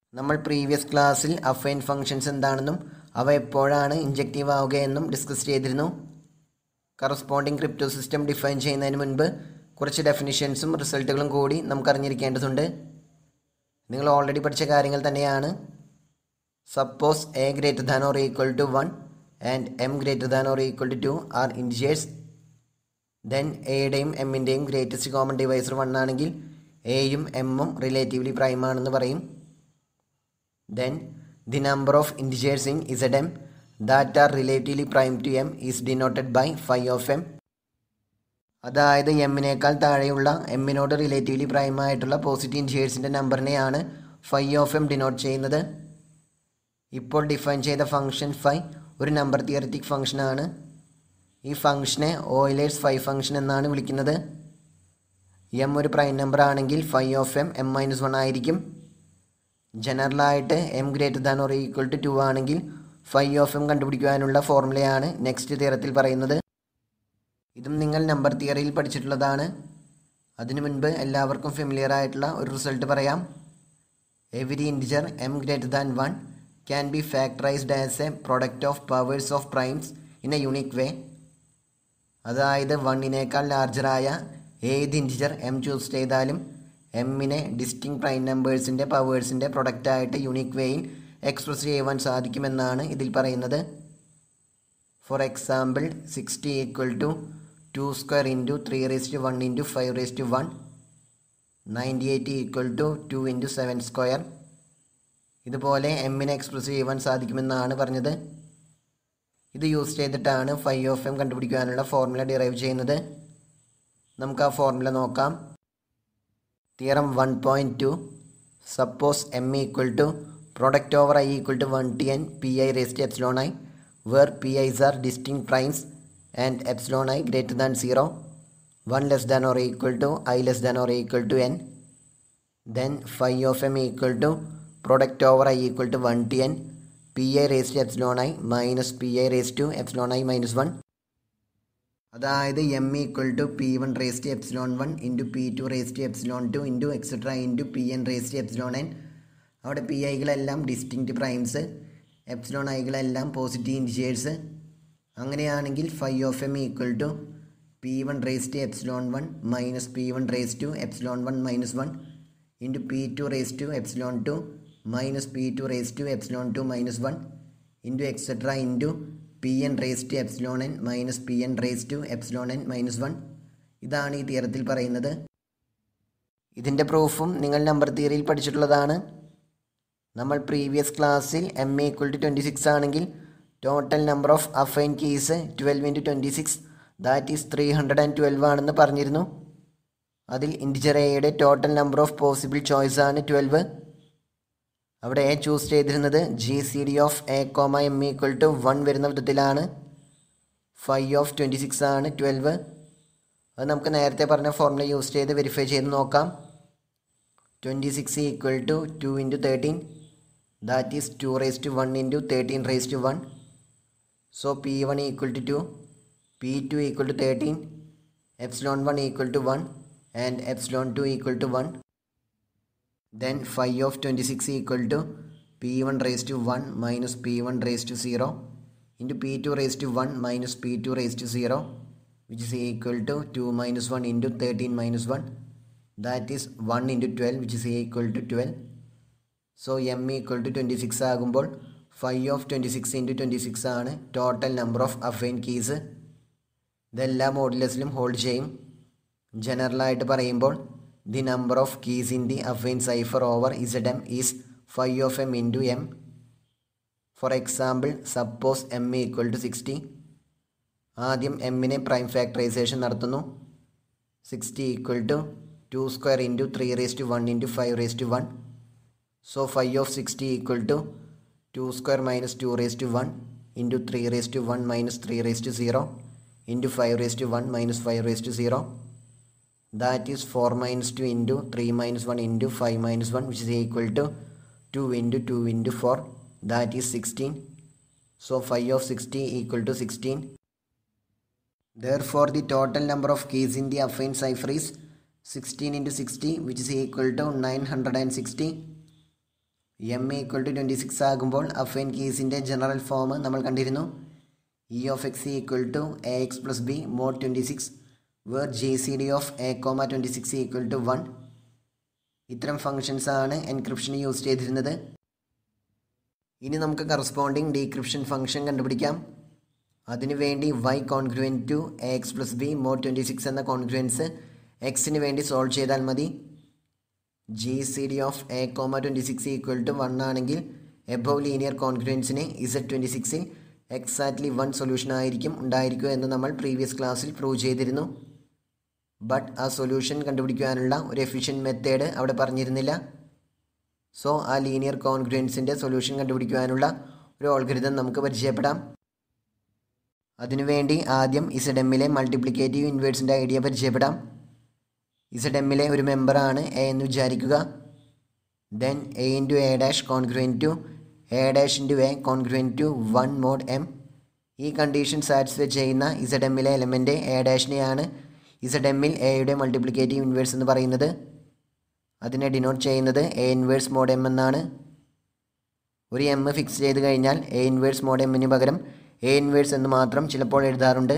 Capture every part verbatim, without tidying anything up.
നമ്മൾ പ്രീവിയസ് ക്ലാസ്സിൽ affine functions എന്താണെന്നും അവ എപ്പോഴാണ് ഇൻജക്റ്റീവ് ആവുകയെന്നും ഡിസ്കസ് ചെയ്തിരുന്നു. കറസ്പോണ്ടിങ് ക്രിപ്റ്റോ സിസ്റ്റം ഡിഫൈൻ ചെയ്യുന്നതിന് മുൻപ് കുറച്ച് ഡെഫിനിഷൻസും റിസൾട്ടുകളും കൂടി നമുക്ക് അറിഞ്ഞിരിക്കേണ്ടതുണ്ട്. നിങ്ങൾ ഓൾറെഡി പഠിച്ച കാര്യങ്ങൾ തന്നെയാണ്. Suppose A greater than or equal to one and M greater than or equal to two are integers. Then എയുടെയും എമ്മിൻ്റെയും ഗ്രേറ്റസ്റ്റ് കോമൺ ഡിവൈസർ വൺ ആണെങ്കിൽ എയും എമ്മും റിലേറ്റീവ്ലി പ്രൈം ആണെന്ന് പറയും. Then the number of integers in Zm that are relatively prime to m is denoted by phi of m. അതായത് എമ്മിനേക്കാൾ താഴെയുള്ള എമ്മിനോട് റിലേറ്റീവ്ലി പ്രൈം ആയിട്ടുള്ള പോസിറ്റീവ് ഇൻറ്റിജേഴ്സിൻ്റെ നമ്പറിനെയാണ് ഫൈ ഓഫ് എം ഡിനോട്ട് ചെയ്യുന്നത്. ഇപ്പോൾ ഡിഫൈൻ ചെയ്ത ഫംഗ്ഷൻ ഫൈ ഒരു നമ്പർ തിയററ്റിക് ഫംഗ്ഷനാണ്. ഈ ഫംഗ്ഷനെ ഓയിലേഴ്സ് ഫൈ ഫംഗ്ഷൻ എന്നാണ് വിളിക്കുന്നത്. എം ഒരു പ്രൈം നമ്പർ ആണെങ്കിൽ phi of M M minus one ആയിരിക്കും. ജനറലായിട്ട് M greater than or equal to two ആണെങ്കിൽ ഫൈ ഓഫ് എം കണ്ടുപിടിക്കുവാനുള്ള ഫോർമുലയാണ് നെക്സ്റ്റ് തിയറത്തിൽ പറയുന്നത്. ഇതും നിങ്ങൾ നമ്പർ തിയറിയിൽ പഠിച്ചിട്ടുള്ളതാണ്. അതിനു മുൻപ് എല്ലാവർക്കും ഫെമിലിയർ ആയിട്ടുള്ള ഒരു റിസൾട്ട് പറയാം. Every integer M greater than one can be factorized as a product of powers of primes in a unique way. അതായത് വണ്ണിനേക്കാൾ ലാർജറായ ഏത് ഇൻറ്റിജർ എം ചൂസ് ചെയ്താലും എമ്മിനെ ഡിസ്റ്റിങ് പ്രൈം നമ്പേഴ്സിൻ്റെ പവേഴ്സിൻ്റെ പ്രൊഡക്റ്റായിട്ട് യുണീക്ക് വേയിൽ എക്സ്പ്രസ് ചെയ്യുവാൻ സാധിക്കുമെന്നാണ് ഇതിൽ പറയുന്നത്. For example sixty equal to two square into three raise to one into five raise to one. Ninety eight equal to two into seven square. ഇതുപോലെ എമ്മിനെ എക്സ്പ്രസ് ചെയ്യുവാൻ സാധിക്കുമെന്നാണ് പറഞ്ഞത്. ഇത് യൂസ് ചെയ്തിട്ടാണ് ഫൈ ഓഫ് എം കണ്ടുപിടിക്കുവാനുള്ള ഫോർമുല ഡിറൈവ് ചെയ്യുന്നത്. നമുക്ക് ആ ഫോർമുല നോക്കാം. Theorem one point two. Suppose m equal to product over I equal to one to n pi raised to epsilon I, where pi's are distinct primes and epsilon I greater than zero, one less than or equal to I less than or equal to n. Then phi of m equal to product over I equal to one to n pi raised to epsilon I minus pi raised to epsilon I minus one. അതായത് M equal to P one raise to epsilon one into P two raise to epsilon two into etcetera into P N raise to epsilon N. അവിടെ P ഐകളെല്ലാം distinct primes, epsilon ഐകളെല്ലാം positive integers. അങ്ങനെയാണെങ്കിൽ phi of M equal to P one raise to epsilon one minus P one raise to epsilon one minus one into P two raise to epsilon two minus P two raise to epsilon two minus one into etcetera into P N raise to epsilon N minus P N raise to epsilon N minus one. ഇതാണ് ഈ തിയറത്തിൽ പറയുന്നത്. ഇതിൻ്റെ പ്രൂഫും നിങ്ങൾ number തിയറിയിൽ പഠിച്ചിട്ടുള്ളതാണ്. നമ്മൾ previous ക്ലാസ്സിൽ M equal to twenty six ആണെങ്കിൽ total number of affine keys twelve into twenty six that is three hundred and twelve ആണെന്ന് പറഞ്ഞിരുന്നു. അതിൽ ഇൻറ്റിജർ എയുടെ total number of possible choice ആണ് ട്വൽവ്. അവിടെ എ ചൂസ് ചെയ്തിരുന്നത് G C D of A comma M equal to one വരുന്ന വിധത്തിലാണ്. Phi of twenty six ആണ് ട്വൽവ്. അത് നമുക്ക് നേരത്തെ പറഞ്ഞ ഫോർമുല യൂസ് ചെയ്ത് വെരിഫൈ ചെയ്ത് നോക്കാം. Twenty six equal to two into thirteen that is two raise to one into thirteen raise to one. So P one equal to two, P two equal to thirteen, epsilon one equal to one and epsilon two equal to one. Then phi of twenty-six equal to p one raised to one minus p one raised to zero into p two raised to one minus p two raised to zero, which is equal to two minus one into thirteen minus one, that is one into twelve, which is equal to twelve. So m equal to twenty-six ആകുമ്പോൾ phi of twenty-six into twenty-six ആണ് total number of affine keys. ഇതെല്ലാ മോഡുലസിലും hold ചെയ്യും. ജനറലായിട്ട് പറയുമ്പോൾ the number of keys in the affine cipher over Zm is phi of m into m. For example, suppose m equal to sixty. ആദ്യം എമ്മിനെ prime factorization നടത്തുന്നു. Sixty equal to two square into three raise to one into five raise to one. So phi of sixty equal to two square minus two raise to one into three raise to one minus three raise to zero into five raise to one minus five raise to zero. That is four minus two into three minus one into five minus one, which is equal to two into two into four, that is sixteen. So phi of sixty equal to sixteen. Therefore the total number of keys in the affine cipher is sixteen into sixty, which is equal to nine hundred sixty. M equal to twenty six ആകുമ്പോൾ affine കേസിൻ്റെ general form നമ്മൾ കണ്ടിരുന്നു. E of X equal to A X plus B mod twenty six where G C D of A comma twenty six equal to one. ഇത്തരം ഫങ്ഷൻസാണ് എൻക്രിപ്ഷന് use ചെയ്തിരുന്നത്. ഇനി നമുക്ക് corresponding decryption function കണ്ടുപിടിക്കാം. അതിനുവേണ്ടി Y congruent to A X plus B mod twenty six എന്ന congruence എക്സിന് വേണ്ടി സോൾവ് ചെയ്താൽ മതി. G C D of A comma twenty six equal to one ആണെങ്കിൽ എബോവ് ലീനിയർ കോൺഗ്രുവൻസിന് ഇസഡ് ട്വൻറ്റി സിക്സിൽ എക്സാക്ട്ലി വൺ സൊല്യൂഷൻ ആയിരിക്കും ഉണ്ടായിരിക്കുക എന്ന് നമ്മൾ പ്രീവിയസ് ക്ലാസ്സിൽ പ്രൂവ് ചെയ്തിരുന്നു. ബട്ട് ആ സൊല്യൂഷൻ കണ്ടുപിടിക്കാനുള്ള ഒരു എഫിഷ്യൻറ്റ് മെത്തേഡ് അവിടെ പറഞ്ഞിരുന്നില്ല. സോ ആ ലീനിയർ കോൺഗ്രുവൻസിൻ്റെ സൊല്യൂഷൻ കണ്ടുപിടിക്കുവാനുള്ള ഒരു ഓൾഗരിതം നമുക്ക് പരിചയപ്പെടാം. അതിനുവേണ്ടി ആദ്യം ഇസഡ് എമ്മിലെ മൾട്ടിപ്ലിക്കേറ്റീവ് ഇൻവേഴ്സിൻ്റെ ഐഡിയ പരിചയപ്പെടാം. ഇസഡ് എമ്മിലെ ഒരു മെമ്പറാണ് എ എന്ന് വിചാരിക്കുക. Then A into A dash congruent to A dash into A congruent to one mod M. ഈ കണ്ടീഷൻ സാറ്റിസ്ഫൈ ചെയ്യുന്ന ഇസഡ് എമ്മിലെ എലമെൻറ്റ് എ ഡാഷിനെയാണ് ഇസഡ് എമ്മിൽ എയുടെ മൾട്ടിപ്ലിക്കേറ്റീവ് ഇൻവേഴ്സ് എന്ന് പറയുന്നത്. അതിനെ ഡിനോട്ട് ചെയ്യുന്നത് എ ഇൻവേഴ്സ് മോഡ് എം എന്നാണ്. ഒരു എം ഫിക്സ് ചെയ്ത് കഴിഞ്ഞാൽ എ ഇൻവേഴ്സ് മോഡ് എമ്മിന് പകരം എ ഇൻവേഴ്സ് എന്ന് മാത്രം ചിലപ്പോൾ എഴുതാറുണ്ട്.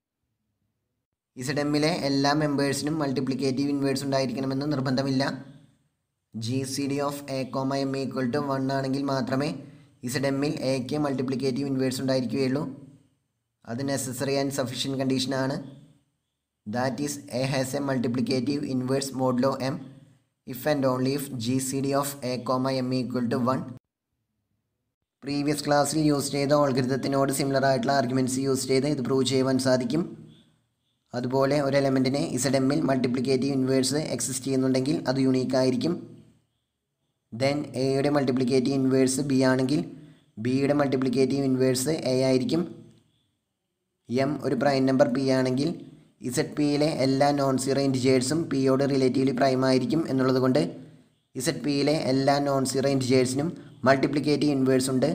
ഇസഡ് എമ്മിലെ എല്ലാ മെമ്പേഴ്സിനും മൾട്ടിപ്ലിക്കേറ്റീവ് ഇൻവേഴ്സ് ഉണ്ടായിരിക്കണമെന്ന് നിർബന്ധമില്ല. G C D of A comma M equal to one ആണെങ്കിൽ മാത്രമേ ഇസഡ് എമ്മിൽ എക്ക് മൾട്ടിപ്ലിക്കേറ്റീവ് ഇൻവേഴ്സ് ഉണ്ടായിരിക്കുകയുള്ളൂ. അത് നെസസറി ആൻഡ് സഫിഷ്യൻറ്റ് കണ്ടീഷനാണ്. That is A has a multiplicative inverse modulo M if and only if G C D of A comma M equal to one. Previous ക്ലാസ്സിൽ use ചെയ്ത ഓൾഗരിതത്തിനോട് similar ആയിട്ടുള്ള arguments use ചെയ്ത് ഇത് prove ചെയ്യുവാൻ സാധിക്കും. അതുപോലെ ഒരു എലമെൻറ്റിനെ ഇസഡ് എമ്മിൽ മൾട്ടിപ്ലിക്കേറ്റീവ് ഇൻവേഴ്സ് എക്സിസ്റ്റ് ചെയ്യുന്നുണ്ടെങ്കിൽ അത് യുണീക്ക് ആയിരിക്കും. ദെൻ എയുടെ മൾട്ടിപ്ലിക്കേറ്റീവ് ഇൻവേഴ്സ് ബി ആണെങ്കിൽ ബിയുടെ മൾട്ടിപ്ലിക്കേറ്റീവ് ഇൻവേഴ്സ് എ ആയിരിക്കും. എം ഒരു പ്രൈം നമ്പർ പി ആണെങ്കിൽ ഇസഡ് പിയിലെ എല്ലാ നോൺ സീറോ ഇൻറ്റിജേഴ്സും പിയോട് റിലേറ്റീവ്ലി പ്രൈം ആയിരിക്കും എന്നുള്ളത് കൊണ്ട് ഇസഡ് പിയിലെ എല്ലാ നോൺ സീറോ ഇൻറ്റിജേഴ്സിനും മൾട്ടിപ്ലിക്കേറ്റീവ് ഇൻവേഴ്സ് ഉണ്ട്.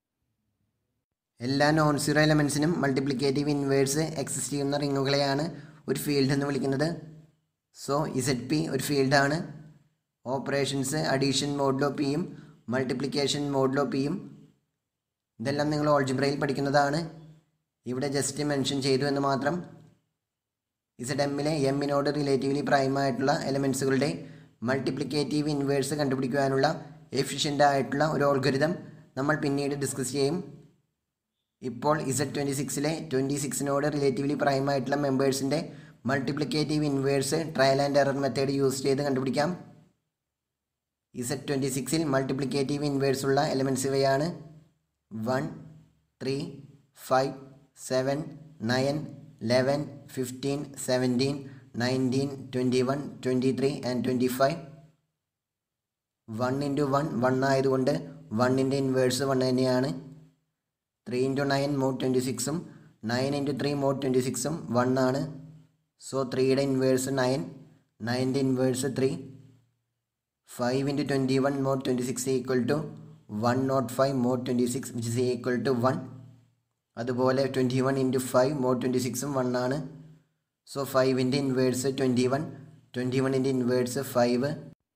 എല്ലാ നോൺ സീറോ എലമെൻസിനും മൾട്ടിപ്ലിക്കേറ്റീവ് ഇൻവേഴ്സ് എക്സിസ്റ്റ് ചെയ്യുന്ന റിങ്ങുകളെയാണ് ഒരു ഫീൽഡ് എന്ന് വിളിക്കുന്നത്. സോ ഇസഡ് പി ഒരു ഫീൽഡാണ്. ഓപ്പറേഷൻസ് അഡീഷൻ മോഡ്ലോ പിയും മൾട്ടിപ്ലിക്കേഷൻ മോഡ്ലോ പിയും ഇതെല്ലാം നിങ്ങൾ ഓൾജിബ്രയിൽ പഠിക്കുന്നതാണ്. ഇവിടെ ജസ്റ്റ് മെൻഷൻ ചെയ്തു എന്ന് മാത്രം. ഇസഡ് എമ്മിലെ എമ്മിനോട് റിലേറ്റീവ്ലി പ്രൈം ആയിട്ടുള്ള എലമെൻസുകളുടെ മൾട്ടിപ്ലിക്കേറ്റീവ് ഇൻവേഴ്സ് കണ്ടുപിടിക്കുവാനുള്ള എഫിഷ്യൻ്റ് ആയിട്ടുള്ള ഒരു ഓൾഗരിതം നമ്മൾ പിന്നീട് ഡിസ്കസ് ചെയ്യും. ഇപ്പോൾ ഇസഡ് ട്വൻറ്റി സിക്സിലെ ട്വൻറ്റി സിക്സിനോട് റിലേറ്റീവ്ലി പ്രൈം ആയിട്ടുള്ള മെമ്പേഴ്സിൻ്റെ multiplicative inverse trial and error method use ചെയ്ത് കണ്ടുപിടിക്കാം. ഇസഡ് ട്വൻറ്റി സിക്സിൽ മൾട്ടിപ്ലിക്കേറ്റീവ് ഇൻവേഴ്സ് ഉള്ള എലമെൻറ്റ്സ് ഇവയാണ്: one, three, five, seven, nine, eleven, fifteen, seventeen, nineteen, twenty one, twenty three and twenty five. One into one one ആയതുകൊണ്ട് വണ്ണിൻ്റെ inverse one തന്നെയാണ്. Three into nine mod twenty സിക്സും nine into three mod twenty സിക്സും one ആണ്. So ത്രീയുടെ inverse nine, നയൻ്റെ inverse three. Five into twenty one mod twenty six equal to one nought five mod twenty six which is equal to one. അതുപോലെ twenty one into five mod twenty സിക്സും one ആണ്. So ഫൈവിൻ്റെ inverse twenty one, twenty വണ്ണിൻ്റെ inverse five.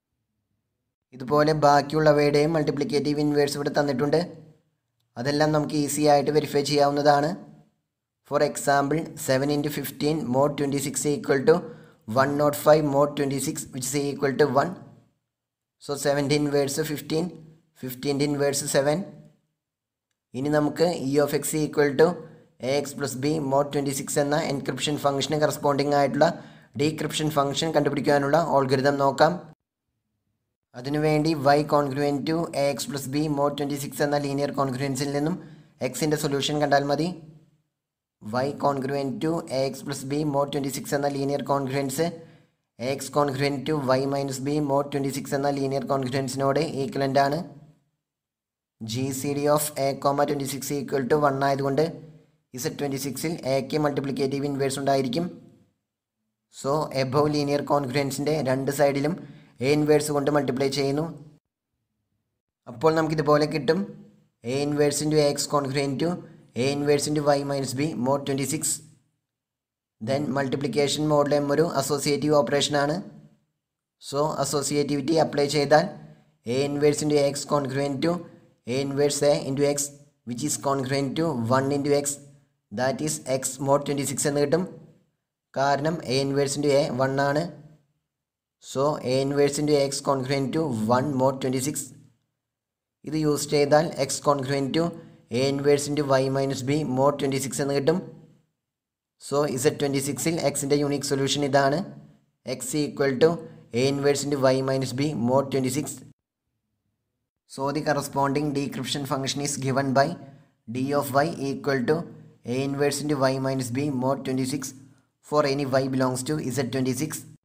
ഇതുപോലെ ബാക്കിയുള്ളവയുടെയും multiplicative inverse ഇവിടെ തന്നിട്ടുണ്ട്. അതെല്ലാം നമുക്ക് ഈസി ആയിട്ട് വെരിഫൈ ചെയ്യാവുന്നതാണ്. For example seven into fifteen mod twenty six equal to one nought five mod twenty six which is equal to one. So സെവൻ്റെ ഇൻവേഴ്സ് ഫിഫ്റ്റീൻ, ഫിഫ്റ്റീൻ്റെ ഇൻവേഴ്സ് സെവൻ. ഇനി നമുക്ക് E of X equal to A X plus B mod twenty six എന്ന encryption ഫംഗ്ഷന് corresponding ആയിട്ടുള്ള decryption function കണ്ടുപിടിക്കാനുള്ള algorithm നോക്കാം. അതിനുവേണ്ടി Y congruent to A X plus B mod twenty six എന്ന ലീനിയർ കോൺഗ്രുവൻസിൽ നിന്നും എക്സിൻ്റെ സൊല്യൂഷൻ കണ്ടാൽ മതി. Y congruent to A X plus B mod twenty six എന്ന linear congruence A X congruent to Y minus B mod twenty six എന്ന linear കോൺഗ്രുവൻസിനോട് equivalent ആണ്. G C D of A comma twenty six equal to one ആയതുകൊണ്ട് Z twenty സിക്സിൽ എക്ക് multiplicative inverse ഉണ്ടായിരിക്കും. So above linear കോൺഗ്രുവൻസിൻ്റെ രണ്ട് സൈഡിലും എ ഇൻവേഴ്സ് കൊണ്ട് മൾട്ടിപ്ലൈ ചെയ്യുന്നു. അപ്പോൾ നമുക്കിതുപോലെ കിട്ടും: A inverse into A X congruent to A inverse into Y minus B mod twenty six. Then multiplication മോഡിലെ ഒരു അസോസിയേറ്റീവ് ഓപ്പറേഷനാണ്. സോ അസോസിയേറ്റിവിറ്റി അപ്ലൈ ചെയ്താൽ A inverse into X congruent to A inverse A into X, which is congruent to one into X, that is X mod twenty-six എന്ന് കിട്ടും. കാരണം A inverse into A one ആണ്. So A inverse into X congruent to one mod twenty-six. ഇത് use ചെയ്താൽ X congruent to A inverse into Y minus B mod twenty-six എന്ന് കിട്ടും. So Z twenty-sixൽ Xൻ്റെ യൂണിക് സൊല്യൂഷൻ ഇതാണ്. X equal to A inverse into Y minus B mod twenty-six. So the corresponding decryption function is given by d of y equal to A inverse into Y minus B mod twenty-six for any y belongs to Z twenty-six.